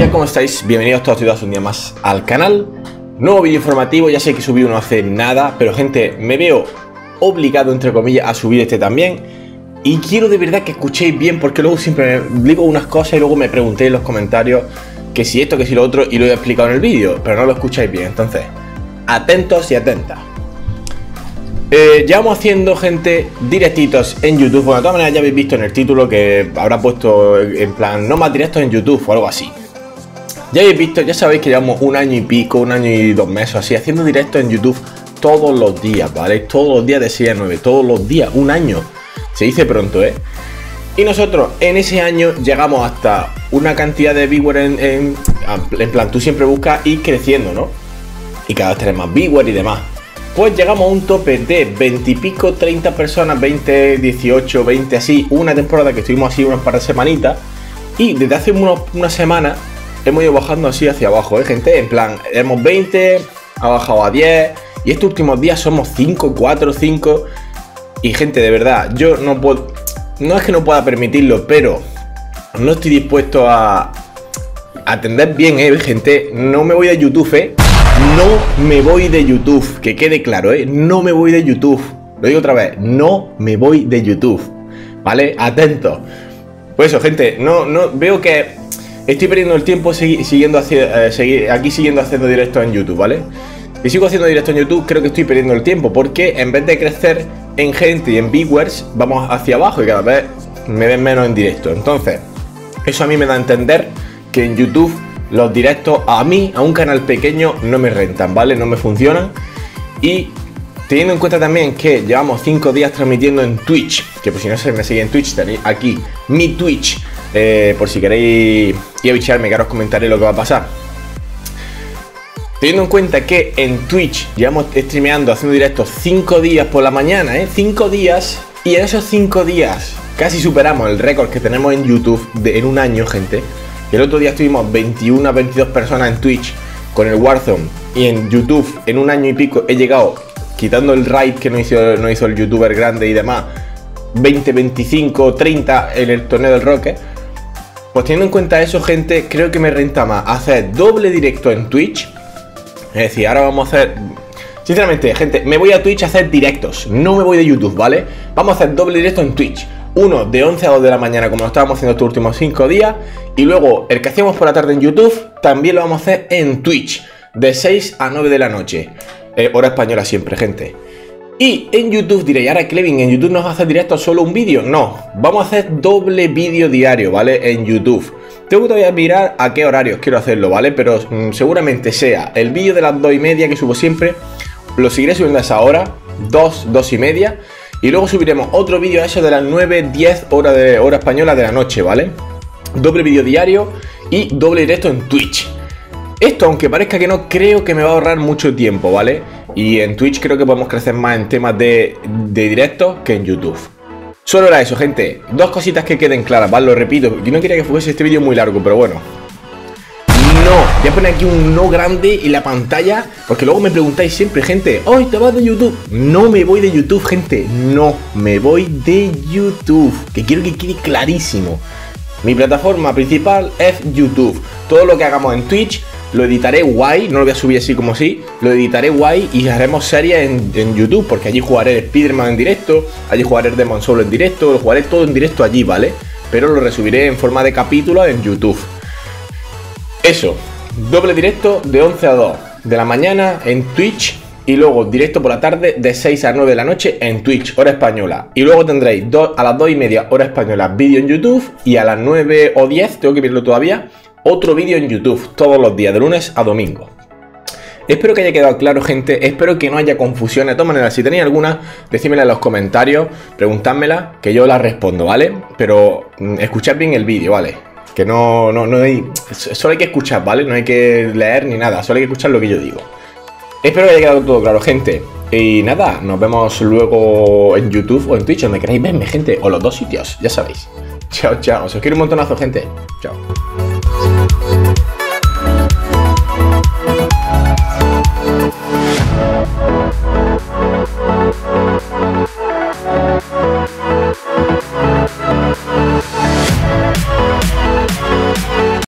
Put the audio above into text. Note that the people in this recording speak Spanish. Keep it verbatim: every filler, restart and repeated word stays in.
tal? ¿Cómo estáis? Bienvenidos todos y todas un día más al canal. Nuevo vídeo informativo, ya sé que subí uno hace nada, pero gente, me veo obligado, entre comillas, a subir este también. Y quiero de verdad que escuchéis bien, porque luego siempre me digo unas cosas y luego me preguntéis en los comentarios que si esto, que si lo otro, y lo he explicado en el vídeo, pero no lo escucháis bien. Entonces, atentos y atentas. Eh, llevamos haciendo, gente, directitos en YouTube. Bueno, de todas maneras ya habéis visto en el título que habrá puesto en plan no más directos en YouTube o algo así. Ya habéis visto, ya sabéis que llevamos un año y pico, un año y dos meses así, haciendo directos en YouTube todos los días, ¿vale? Todos los días de seis a nueve, todos los días, un año. Se dice pronto, ¿eh? Y nosotros en ese año llegamos hasta una cantidad de viewers en, en, en plan, tú siempre buscas ir creciendo, ¿no? Y cada vez tenés más viewers y demás. Pues llegamos a un tope de veinte y pico, treinta personas, veinte, dieciocho, veinte, así, una temporada que estuvimos así unas par de semanitas. Y desde hace unos, una semana hemos ido bajando así hacia abajo, ¿eh, gente? En plan, éramos veinte, ha bajado a diez, y estos últimos días somos cinco, cuatro, cinco. Y gente, de verdad, yo no puedo, no es que no pueda permitirlo, pero no estoy dispuesto a, a atender bien, ¿eh, gente? No me voy de YouTube, ¿eh? No me voy de YouTube, que quede claro, ¿eh? No me voy de YouTube. Lo digo otra vez, no me voy de YouTube, ¿vale? Atentos. Pues eso, gente, no, no, veo que estoy perdiendo el tiempo segui siguiendo haciendo, eh, segui aquí siguiendo haciendo directos en YouTube, ¿vale? Si sigo haciendo directos en YouTube, creo que estoy perdiendo el tiempo, porque en vez de crecer en gente y en viewers, vamos hacia abajo y cada vez me ven menos en directo. Entonces, eso a mí me da a entender que en YouTube los directos a mí, a un canal pequeño, no me rentan, ¿vale? No me funcionan. Y teniendo en cuenta también que llevamos cinco días transmitiendo en Twitch, que por si no se me sigue en Twitch, tenéis aquí mi Twitch, eh, por si queréis ir a bichearme, que ahora os comentaré lo que va a pasar. Teniendo en cuenta que en Twitch llevamos streameando, haciendo directos cinco días por la mañana, ¿eh? cinco días, y en esos cinco días casi superamos el récord que tenemos en YouTube de, en un año, gente. Y el otro día estuvimos veintiuna, veintidós personas en Twitch con el Warzone, y en YouTube en un año y pico he llegado, quitando el raid que no hizo, no hizo el youtuber grande y demás, veinte, veinticinco, treinta en el torneo del Rocket. Pues teniendo en cuenta eso, gente, creo que me renta más hacer doble directo en Twitch. Es decir, ahora vamos a hacer... Sinceramente, gente, me voy a Twitch a hacer directos, no me voy de YouTube, ¿vale? Vamos a hacer doble directo en Twitch. Uno de once a dos de la mañana, como lo estábamos haciendo estos últimos cinco días. Y luego el que hacíamos por la tarde en YouTube, también lo vamos a hacer en Twitch, de seis a nueve de la noche, eh, hora española siempre, gente. Y en YouTube diréis, ahora Clevin, ¿en YouTube nos va a hacer directo solo un vídeo? No, vamos a hacer doble vídeo diario, ¿vale? En YouTube. Tengo que todavía mirar a qué horarios quiero hacerlo, ¿vale? Pero mmm, seguramente sea el vídeo de las dos y media que subo siempre, lo seguiré subiendo a esa hora, dos, dos y media. Y luego subiremos otro vídeo a eso de las nueve, diez hora, de, hora española de la noche, ¿vale? Doble vídeo diario y doble directo en Twitch. Esto, aunque parezca que no, creo que me va a ahorrar mucho tiempo, ¿vale? Y en Twitch creo que podemos crecer más en temas de, de directos que en YouTube. Solo era eso, gente. Dos cositas que queden claras, ¿vale? Lo repito, yo no quería que fuese este vídeo muy largo, pero bueno. No, voy a poner aquí un no grande en la pantalla, porque luego me preguntáis siempre, gente, ¡ay, te vas de YouTube! No me voy de YouTube, gente, no me voy de YouTube, que quiero que quede clarísimo. Mi plataforma principal es YouTube. Todo lo que hagamos en Twitch lo editaré guay, no lo voy a subir así como así, lo editaré guay y haremos series en, en YouTube, porque allí jugaré el Spider-Man en directo, allí jugaré el Demon Souls en directo, lo jugaré todo en directo allí, ¿vale? Pero lo resubiré en forma de capítulo en YouTube. Eso, doble directo de once a dos de la mañana en Twitch, y luego directo por la tarde de seis a nueve de la noche en Twitch, hora española. Y luego tendréis do, a las dos y media hora española vídeo en YouTube, y a las nueve o diez, tengo que verlo todavía, otro vídeo en YouTube todos los días, de lunes a domingo. Espero que haya quedado claro, gente, espero que no haya confusiones. De todas maneras, si tenéis alguna, decídmela en los comentarios, preguntádmela, que yo la respondo, ¿vale? Pero mm, escuchad bien el vídeo, ¿vale? Que no, no, no hay... Solo hay que escuchar, ¿vale? No hay que leer ni nada, solo hay que escuchar lo que yo digo. Espero que haya quedado todo claro, gente. Y nada, nos vemos luego en YouTube o en Twitch, donde queráis verme, gente. O los dos sitios, ya sabéis. Chao, chao. Os quiero un montonazo, gente. Chao.